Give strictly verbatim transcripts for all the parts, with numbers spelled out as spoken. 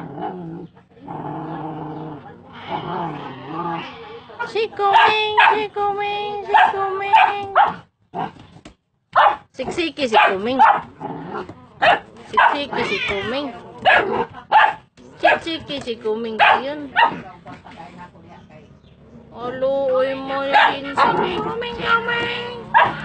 She coming, she coming, she coming. Siksiki si Kuming. Siksiki si Kuming. Siksiki si Kuming yun. Aluoy mo yung gensen. Kuming, kuming.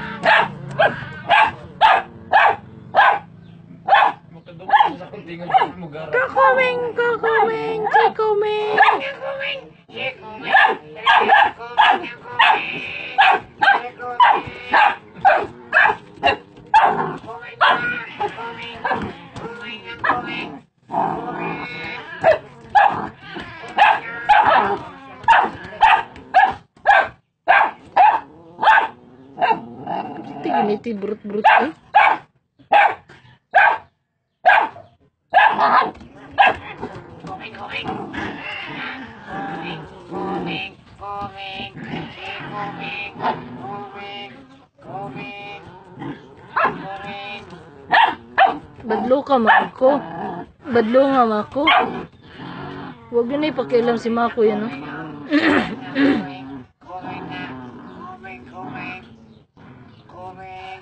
Kakuming, kakuming, si Kuming. Tingin ito brut-brut eh. Coming, coming. Coming, coming, coming, coming, coming, coming, coming. Badlo ka, Maco. Badlo nga, Maco. Huwag yun na ipakialam si Maco yan, no? Coming, coming na. Coming, coming. Coming.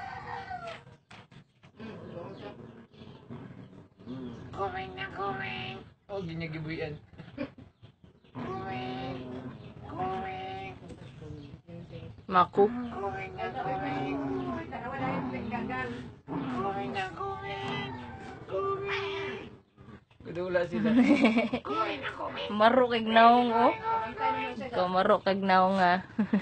Coming na, coming. Oh, ginyagibuyan. Coming, coming. Maco. Coming na, coming. Coming na, coming. Coming. Kadula sila. Coming na, coming. Maro kag naong, oh. Ikaw maro kag naong, ah.